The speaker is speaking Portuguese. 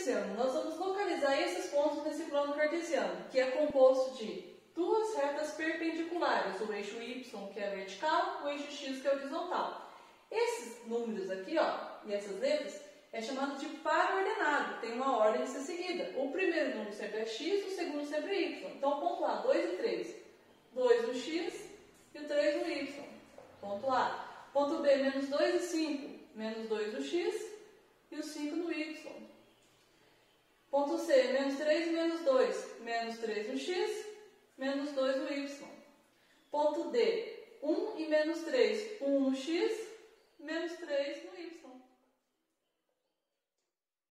cartesiano. Nós vamos localizar esses pontos nesse plano cartesiano, que é composto de duas retas perpendiculares, o eixo Y, que é vertical, o eixo X, que é horizontal. Esses números aqui, ó, e essas letras, é chamado de par ordenado, tem uma ordem a ser seguida. O primeiro número sempre é X, o segundo sempre é Y. Então, ponto A, 2 e 3. 2 no X e o 3 no Y. Ponto A. Ponto B, menos 2 e 5. Menos 2 no X e o 5 no Y. Ponto C, menos 3 e menos 2. Menos 3 no X, menos 2 no Y. Ponto D, 1 e menos 3. 1 no X, menos 3 no Y.